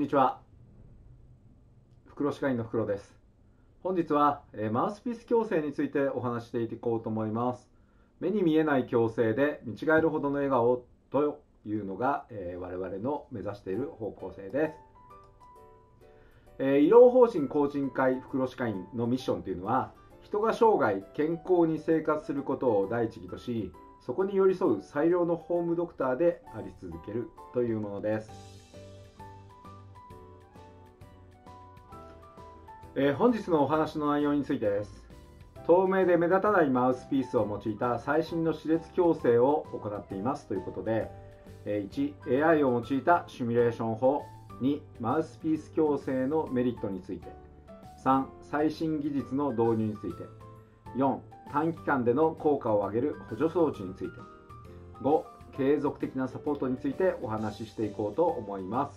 にちは。袋歯科医の袋です。本日はマウスピース矯正についてお話していこうと思います。目に見えない矯正で見違えるほどの笑顔というのが我々の目指している方向性です。医療法人公人会袋歯科医のミッションというのは、人が生涯健康に生活することを第一義とし、そこに寄り添う最良のホームドクターであり続けるというものです。本日のお話の内容についてです。透明で目立たないマウスピースを用いた最新の歯列矯正を行っていますということで、1、AI を用いたシミュレーション法、2、マウスピース矯正のメリットについて、3、最新技術の導入について、4、短期間での効果を上げる補助装置について、5、継続的なサポートについてお話ししていこうと思います。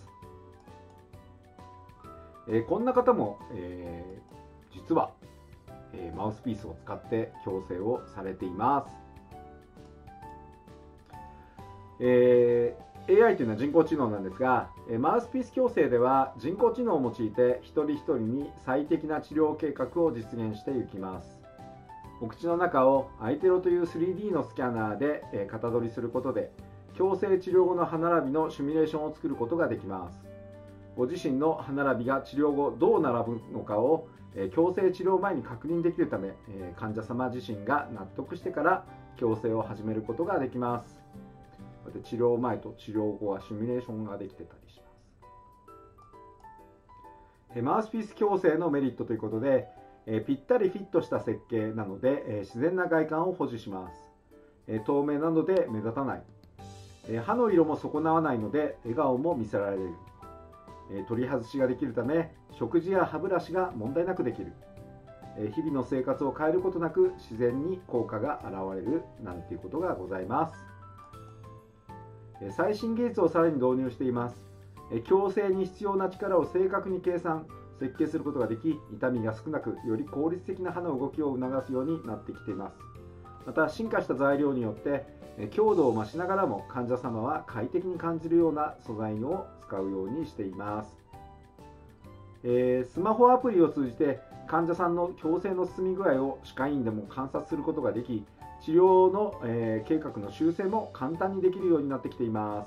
こんな方も、実は、マウスピースを使って矯正をされています。AI というのは人工知能なんですが、マウスピース矯正では人工知能を用いて一人一人に最適な治療計画を実現していきます。お口の中をアイテロという 3D のスキャナーで型取りすることで、矯正治療後の歯並びのシミュレーションを作ることができます。ご自身の歯並びが治療後どう並ぶのかを矯正治療前に確認できるため、患者様自身が納得してから矯正を始めることができます。治療前と治療後はシミュレーションができてたりします。マウスピース矯正のメリットということで、ぴったりフィットした設計なので自然な外観を保持します。透明なので目立たない。歯の色も損なわないので笑顔も見せられる。取り外しができるため食事や歯ブラシが問題なくできる。日々の生活を変えることなく自然に効果が現れるなんていうことがございます。最新技術をさらに導入しています。矯正に必要な力を正確に計算設計することができ、痛みが少なくより効率的な歯の動きを促すようになってきています。また進化した材料によって強度を増しながらも患者様は快適に感じるような素材を使うようにしています。スマホアプリを通じて患者さんの矯正の進み具合を歯科医院でも観察することができ、治療の計画の修正も簡単にできるようになってきています。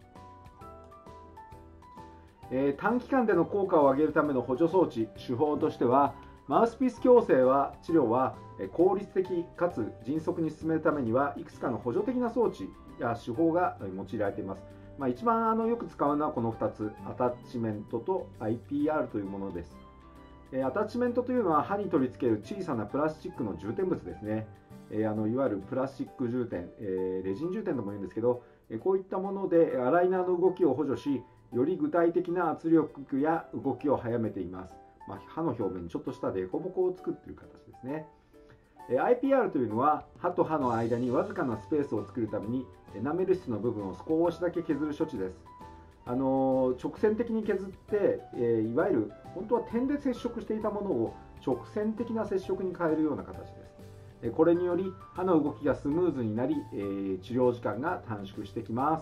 短期間での効果を上げるための補助装置、手法としては、マウスピース矯正治療は効率的かつ迅速に進めるためにはいくつかの補助的な装置や手法が用いられています。一番よく使うのはこの2つ、アタッチメントと IPR というものです。アタッチメントというのは歯に取り付ける小さなプラスチックの充填物ですね。いわゆるプラスチック充填、レジン充填とも言うんですけど、こういったものでアライナーの動きを補助し、より具体的な圧力や動きを早めています。歯の表面にちょっとした凸凹を作っている形ですね。IPR というのは歯と歯の間にわずかなスペースを作るためにエナメル質の部分を少しだけ削る処置です。直線的に削って、いわゆる本当は点で接触していたものを直線的な接触に変えるような形です。これにより歯の動きがスムーズになり、治療時間が短縮してきます。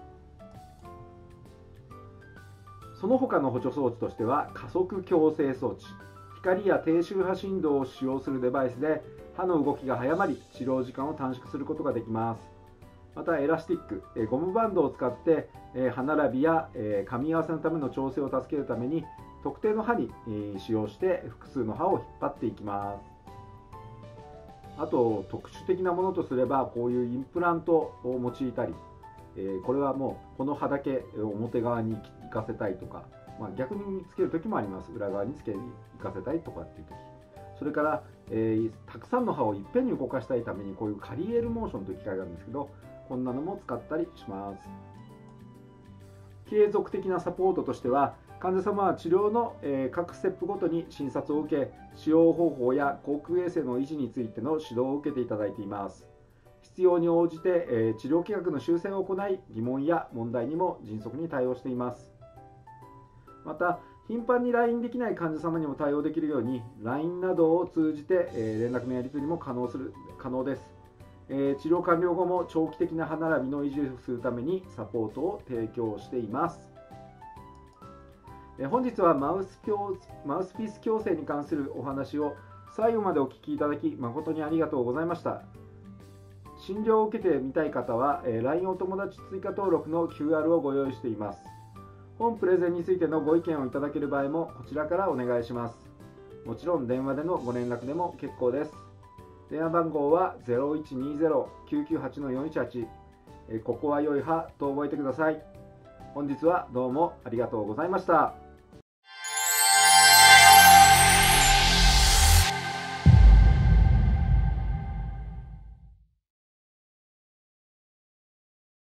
その他の補助装置としては加速矯正装置、光や低周波振動を使用するデバイスで歯の動きが早まり治療時間を短縮することができます。またエラスティック、ゴムバンドを使って歯並びや噛み合わせのための調整を助けるために特定の歯に使用して複数の歯を引っ張っていきます。あと特殊的なものとすればこういうインプラントを用いたり、これはもうこの歯だけ表側に行かせたいとか、逆につける時もあります。裏側に行かせたいとかっていう時、それから、たくさんの歯をいっぺんに動かしたいためにこういうカリエルモーションという機械があるんですけど、こんなのも使ったりします。継続的なサポートとしては、患者様は治療の各ステップごとに診察を受け、使用方法や口腔衛生の維持についての指導を受けていただいています。必要に応じて治療計画の修正を行い、疑問や問題にも迅速に対応しています。また、頻繁に LINE できない患者様にも対応できるように LINE などを通じて連絡のやり取りも可能です。治療完了後も長期的な歯並びの維持をするためにサポートを提供しています。 本日はマウスピース矯正に関するお話を最後までお聞きいただき誠にありがとうございました。診療を受けてみたい方は LINE お友達追加登録の QR をご用意しています。本プレゼンについてのご意見をいただける場合もこちらからお願いします。もちろん電話でのご連絡でも結構です。電話番号は 0120-998-418、ここは良い歯と覚えてください。本日はどうもありがとうございました。